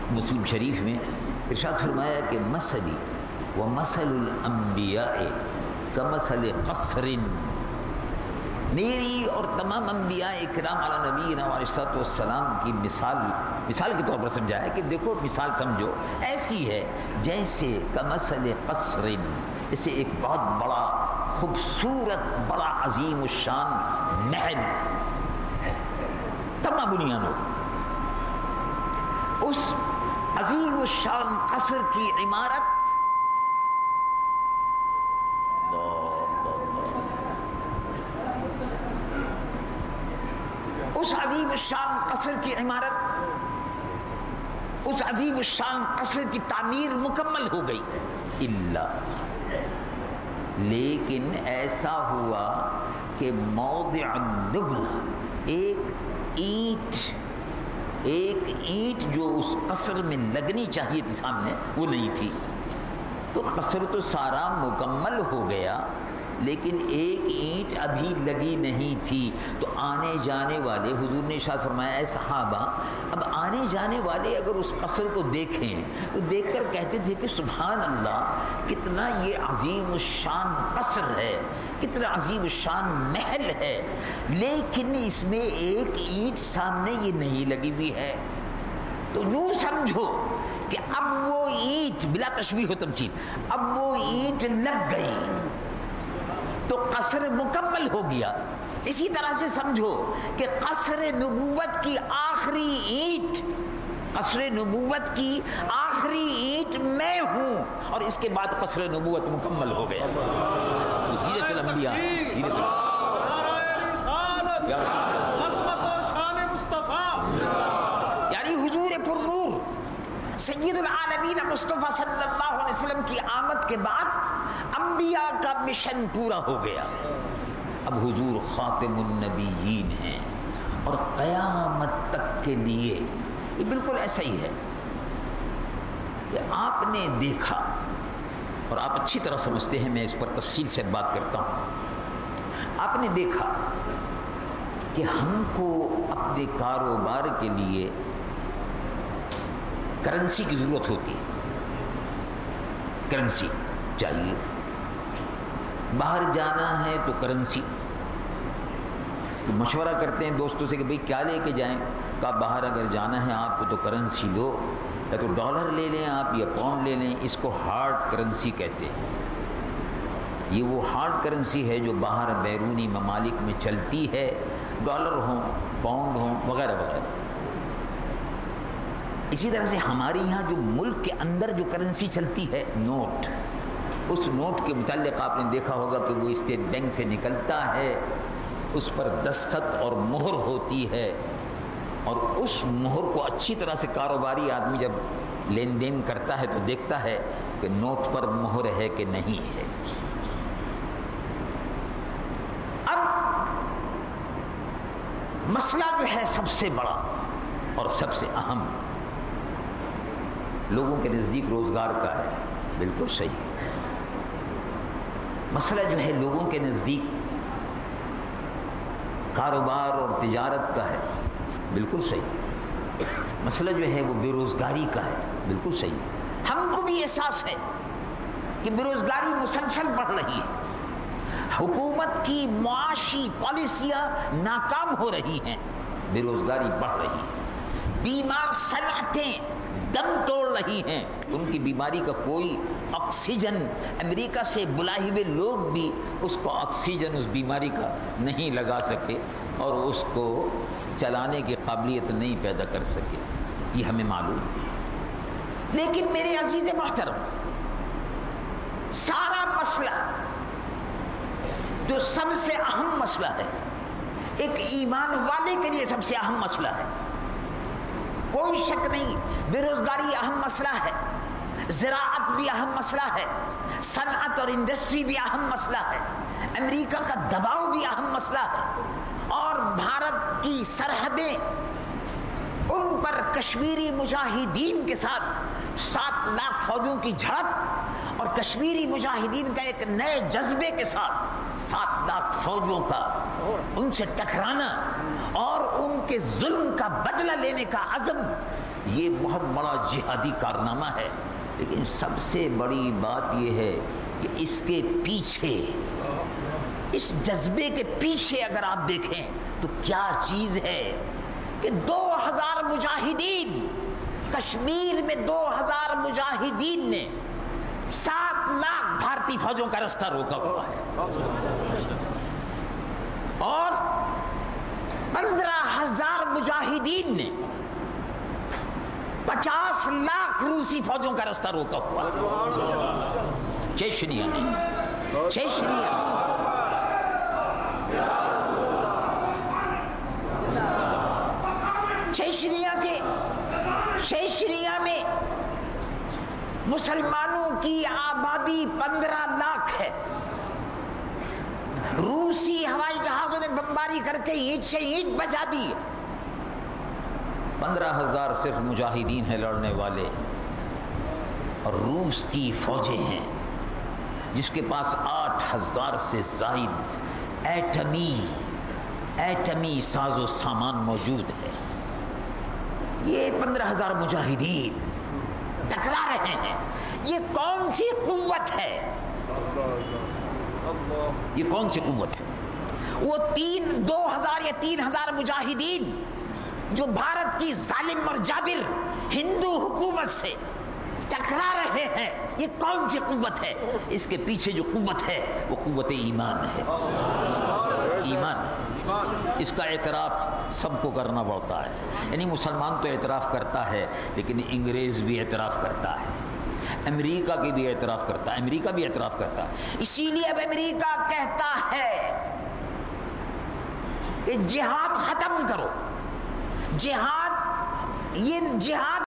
مسلم شریف میں ارشاد فرمایا کہ مثلی و مثل الانبیاء کمثل قصر، میری اور تمام انبیاء کرام علی نبینا علیہ الصلوۃ والسلام کی مثال کے طور پر سمجھا ہے کہ دیکھو مثال سمجھو ایسی ہے جیسے کمثل قصر، جیسے ایک بہت بڑا خوبصورت بڑا عظیم الشان محل ہے، تمام بنیاد ہو، اس عظیم الشان قصر کی عمارت اس عظیم الشان قصر کی عمارت، اس عظیم الشان قصر کی تعمیر مکمل ہو گئی، لیکن ایسا ہوا کہ موضع النبلہ ایک اینٹ جو اس قصر میں لگنی چاہیے تھی سامنے وہ نہیں تھی، تو قصر تو سارا مکمل ہو گیا لیکن ایک اینٹ ابھی لگی نہیں تھی۔ تو آنے جانے والے، حضور نے ارشاد فرمایا اے صحابہ، اب آنے جانے والے اگر اس قصر کو دیکھیں تو دیکھ کر کہتے تھے کہ سبحان اللہ، کتنا یہ عظیم الشان قصر ہے، کتنا عظیم الشان محل ہے، لیکن اس میں ایک اینٹ سامنے یہ نہیں لگی ہوئی ہے۔ تو یوں سمجھو کہ اب وہ اینٹ بلا تشبیہ و تمثیل، اب وہ اینٹ لگ گئی تو قصر مکمل ہو گیا۔ اسی طرح سے سمجھو کہ قصر نبوت کی آخری اینٹ، قصر نبوت کی آخری اینٹ میں ہوں، اور اس کے بعد قصر نبوت مکمل ہو گیا۔ سیرت الانبیاء، یعنی حضور پر نور سید العالمین مصطفیٰ صلی اللہ علیہ وسلم کی آمد کے بعد انبیاء کا مشن پورا ہو گیا۔ اب حضور خاتم النبیین ہیں اور قیامت تک کے لیے یہ بالکل ایسا ہی ہے کہ آپ نے دیکھا، اور آپ اچھی طرح سمجھتے ہیں، میں اس پر تفصیل سے بات کرتا ہوں، آپ نے دیکھا کہ ہم کو اپنے کاروبار کے لیے کرنسی کی ضرورت ہوتی ہے، کرنسی چاہیے، باہر جانا ہے تو کرنسی، تو مشورہ کرتے ہیں دوستوں سے کہ بھئی کیا لے کے جائیں، کہا باہر اگر جانا ہے آپ کو تو کرنسی لو، یا تو ڈالر لے لیں آپ یا پاؤنڈ لے لیں، اس کو ہارڈ کرنسی کہتے ہیں۔ یہ وہ ہارڈ کرنسی ہے جو باہر بیرونی ممالک میں چلتی ہے، ڈالر ہوں پاؤنڈ ہوں وغیرہ وغیرہ۔ اسی طرح سے ہمارے یہاں جو ملک کے اندر جو کرنسی چلتی ہے نوٹ، اس نوٹ کے متعلق آپ نے دیکھا ہوگا کہ وہ اسٹیٹ بینک سے نکلتا ہے، اس پر دستخط اور مہر ہوتی ہے، اور اس مہر کو اچھی طرح سے کاروباری آدمی جب لین دین کرتا ہے تو دیکھتا ہے کہ نوٹ پر مہر ہے کہ نہیں ہے۔ اب مسئلہ جو ہے سب سے بڑا اور سب سے اہم لوگوں کے نزدیک روزگار کا ہے، بالکل صحیح۔ مسئلہ جو ہے لوگوں کے نزدیک کاروبار اور تجارت کا ہے، بالکل صحیح۔ مسئلہ جو ہے وہ بے روزگاری کا ہے، بالکل صحیح۔ ہم کو بھی احساس ہے کہ بے روزگاری مسلسل بڑھ رہی ہے، حکومت کی معاشی پالیسیاں ناکام ہو رہی ہیں، بے روزگاری بڑھ رہی ہے، بیمار صنعتیں دم توڑ رہی ہیں، ان کی بیماری کا کوئی آکسیجن، امریکہ سے بلائے ہوئے لوگ بھی اس کو آکسیجن اس بیماری کا نہیں لگا سکے اور اس کو چلانے کی قابلیت نہیں پیدا کر سکے، یہ ہمیں معلوم ہے۔ لیکن میرے عزیز محترم، سارا مسئلہ جو سب سے اہم مسئلہ ہے، ایک ایمان والے کے لیے سب سے اہم مسئلہ ہے، کوئی شک نہیں، بے روزگاری اہم مسئلہ ہے، زراعت بھی اہم مسئلہ ہے، صنعت اور انڈسٹری بھی اہم مسئلہ ہے، امریکہ کا دباؤ بھی اہم مسئلہ ہے، اور بھارت کی سرحدیں، ان پر کشمیری مجاہدین کے ساتھ 7 لاکھ فوجوں کی جھڑپ، اور کشمیری مجاہدین کا ایک نئے جذبے کے ساتھ 7 لاکھ فوجوں کا ان سے ٹکرانا اور ان کے ظلم کا بدلہ لینے کا عزم، یہ بہت بڑا جہادی کارنامہ ہے، لیکن سب سے بڑی بات یہ ہے کہ اس کے پیچھے، اس جذبے کے پیچھے اگر آپ دیکھیں تو کیا چیز ہے کہ 2000 مجاہدین، کشمیر میں 2000 مجاہدین نے 7 لاکھ بھارتی فوجوں کا رستہ روکا ہوا ہے، اور 15,000 مجاہدین نے 50 لاکھ روسی فوجوں کا رستہ روکا ہوا ہے چیچنیا میں، چیچنیا چیچنیا میں مسلمانوں کی آبادی 15 لاکھ ہے، روسی ہوائی جہازوں نے بمباری کر کے اینٹ سے اینٹ بجا دی، 15,000 صرف مجاہدین ہیں لڑنے والے، اور روس کی فوجیں ہیں جس کے پاس 8,000 سے زائد ایٹمی ساز و سامان موجود ہے۔ یہ 15,000 مجاہدین ٹکرا رہے ہیں، یہ کون سی قوت ہے؟ یہ کون سی قوت ہے؟ وہ 2,000 یا 3,000 مجاہدین جو بھارت کی ظالم اور جابر ہندو حکومت سے ٹکرا رہے ہیں، یہ کون سی قوت ہے؟ اس کے پیچھے جو قوت ہے وہ قوت ایمان ہے، ایمان۔ اس کا اعتراف سب کو کرنا پڑتا ہے، یعنی مسلمان تو اعتراف کرتا ہے، لیکن انگریز بھی اعتراف کرتا ہے، امریکہ کی بھی اعتراف کرتا ہے، امریکہ بھی اعتراف کرتا ہے۔ اسی لیے اب امریکہ کہتا ہے کہ جہاد ختم کرو، جہاد، یہ جہاد